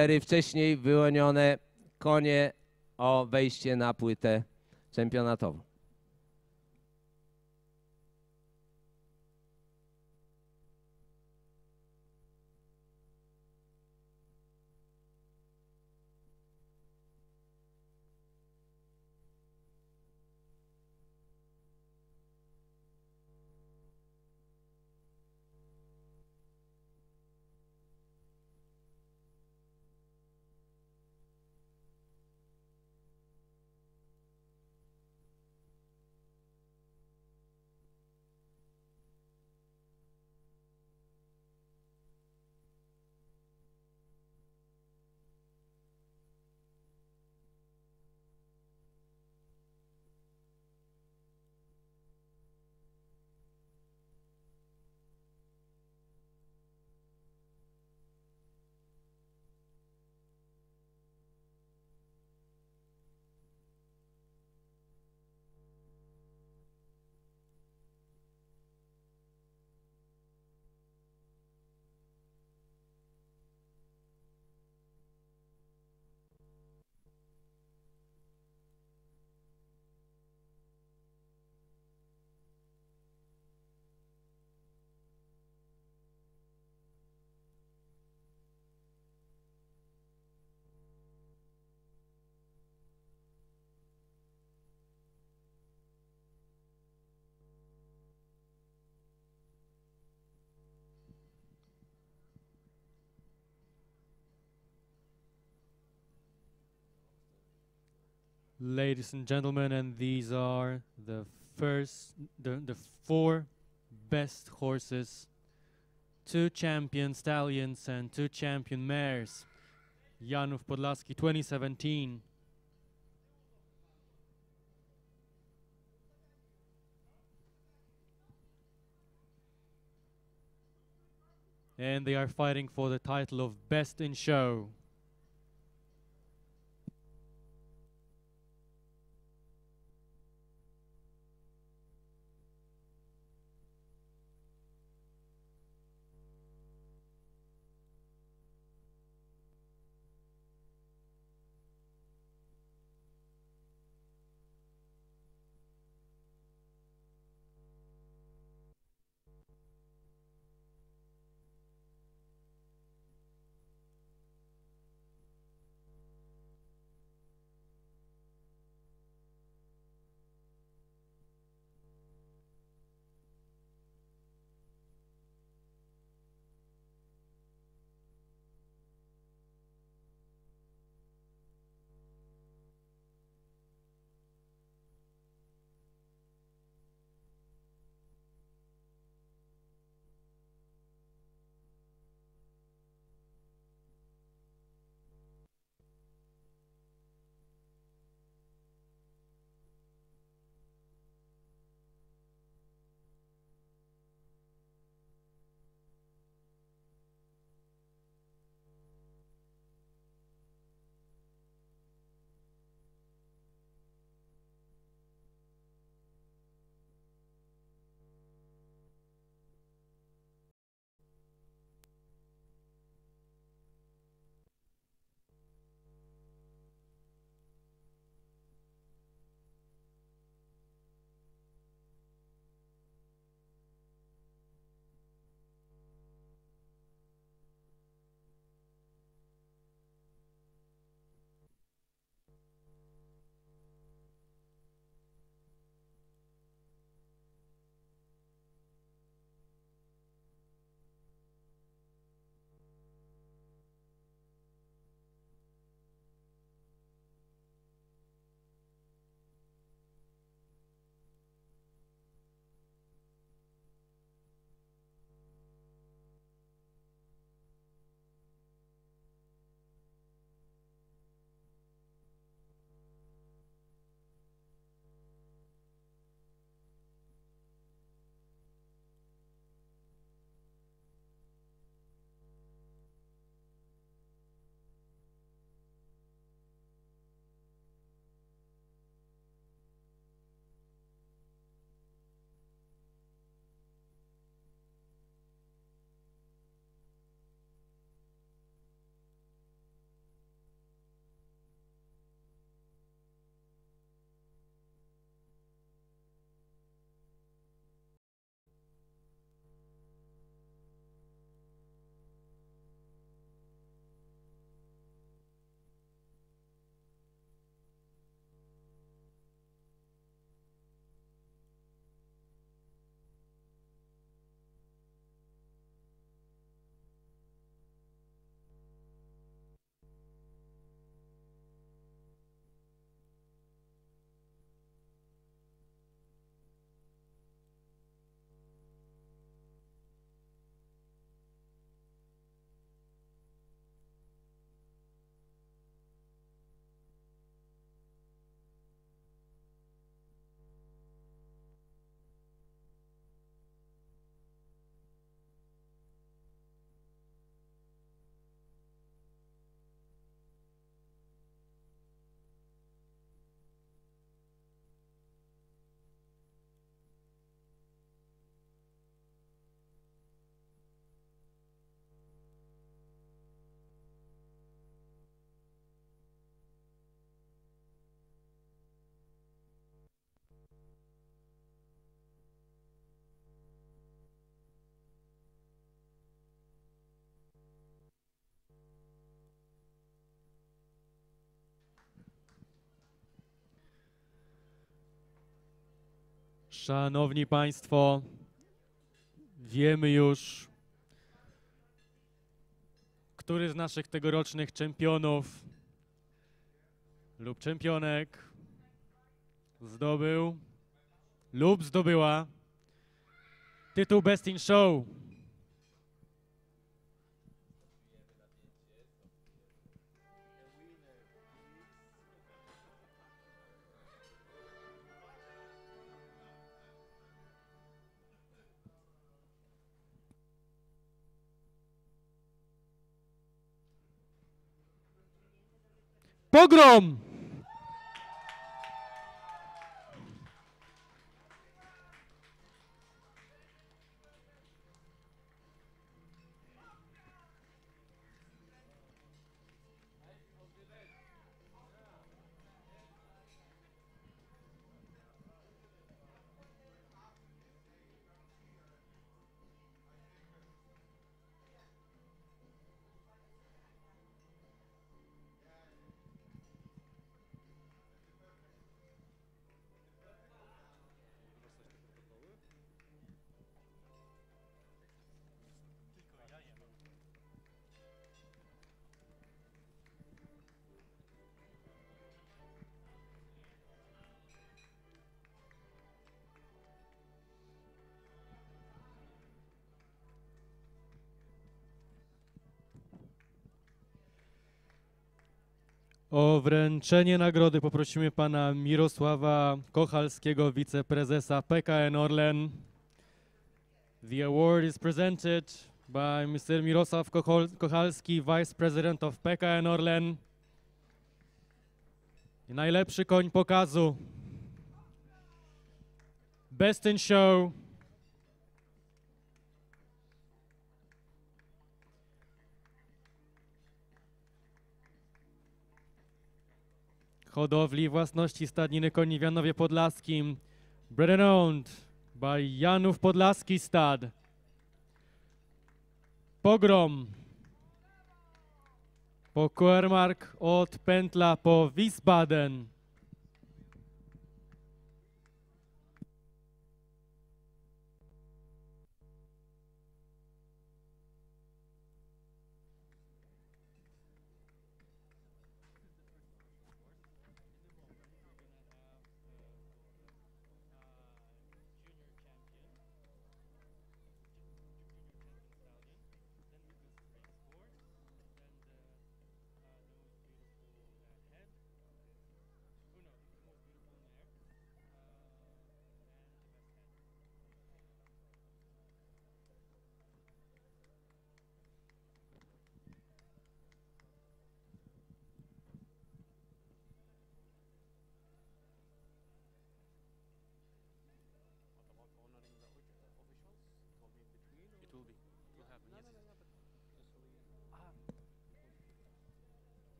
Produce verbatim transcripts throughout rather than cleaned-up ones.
cztery wcześniej wyłonione konie o wejście na płytę czempionatową. Ladies and gentlemen, and these are the first, the, the four best horses, two champion stallions and two champion mares. Janów Podlaski twenty seventeen. And they are fighting for the title of Best in Show. Szanowni Państwo, wiemy już, który z naszych tegorocznych czempionów lub czempionek zdobył lub zdobyła tytuł Best in Show. Pogrom! O wręczenie nagrody poprosimy pana Mirosława Kochalskiego, wiceprezesa P K N Orlen. The award is presented by mister Mirosław Kochol- Kochalski, Vice President of P K N Orlen. I najlepszy koń pokazu. Best in Show. Hodowli własności stadniny koni w Janowie Podlaskim. Bred and owned by Janów Podlaski Stad. Pogrom. Po Koermark od Pętla po Wiesbaden.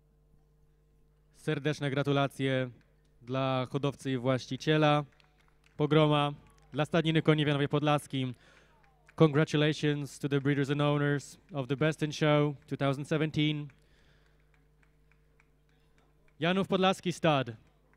Serdeczne gratulacje dla hodowcy i właściciela. Pogroma dla Stadniny Koni w Janowie Podlaskim. Congratulations to the breeders and owners of the Best in Show twenty seventeen. Janów Podlaski Stud.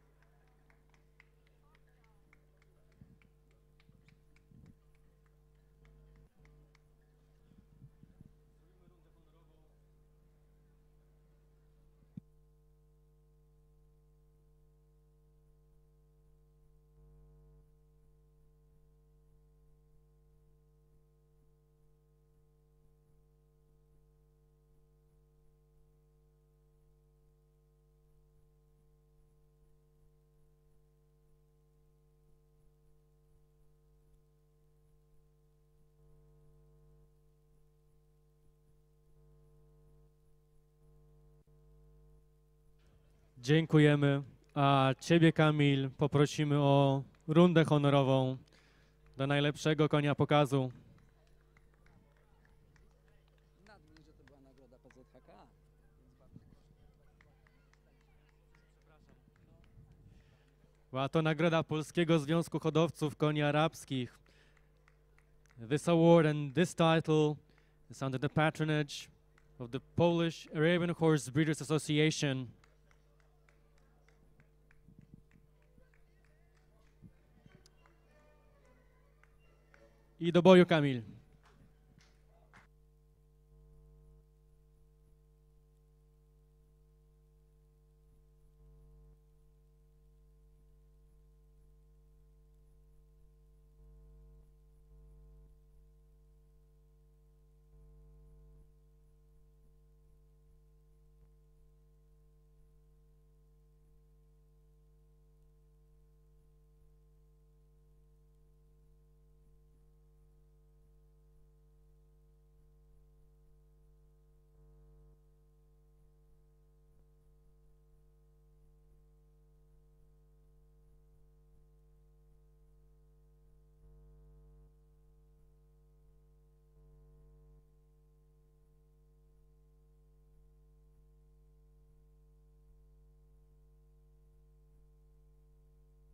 Dziękujemy. A Ciebie, Kamil, poprosimy o rundę honorową do najlepszego konia pokazu. Nadmień, że to była nagroda P Z H K. Była to nagroda Polskiego Związku Hodowców Koni Arabskich. This award and this title is under the patronage of the Polish Arabian Horse Breeders Association. I do boju, Kamil.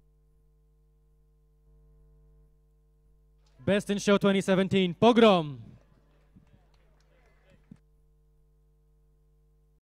Best in Show twenty seventeen, Pogrom.